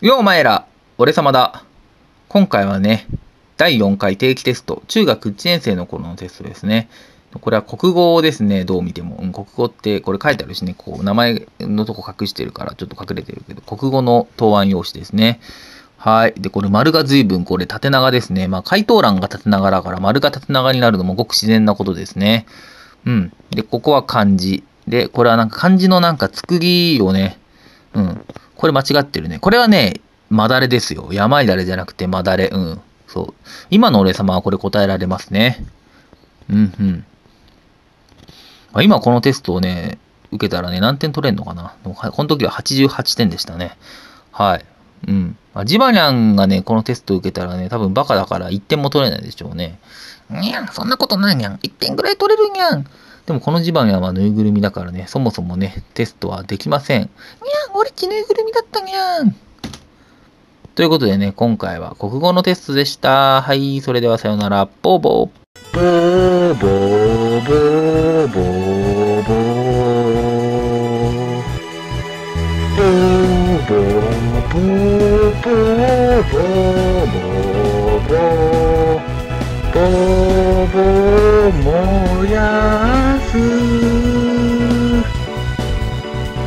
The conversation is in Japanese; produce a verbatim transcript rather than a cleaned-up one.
ようお前ら、俺様だ。今回はね、だいよんかい定期テスト、中学いちねん生の頃のテストですね。これは国語ですね、どう見ても。うん、国語ってこれ書いてあるしね、こう名前のとこ隠してるからちょっと隠れてるけど、国語の答案用紙ですね。はい。で、これ丸が随分これ縦長ですね。まあ回答欄が縦長だから丸が縦長になるのもごく自然なことですね。うん。で、ここは漢字。で、これはなんか漢字のなんか作りをね、うん。これ間違ってるね。これはね、まだれですよ。山いだれじゃなくてまだれ。うん。そう。今の俺様はこれ答えられますね。うんうん。まあ、今このテストをね、受けたらね、何点取れんのかな。でもこの時ははちじゅうはちてんでしたね。はい。うん。まあ、ジバニャンがね、このテストを受けたらね、多分バカだからいってんも取れないでしょうね。にゃん、そんなことないにゃん。いってんぐらい取れるにゃん。でもこのジバニャンはぬいぐるみだからね、そもそもね、テストはできません。にゃん、俺っちぬいぐるみだったにゃん。ということでね、今回は国語のテストでした。はい、それではさようなら。ボーボー。 ボーボーボーボーボー。ボーボーボーボーボーボーボー。ボーボー燃やす。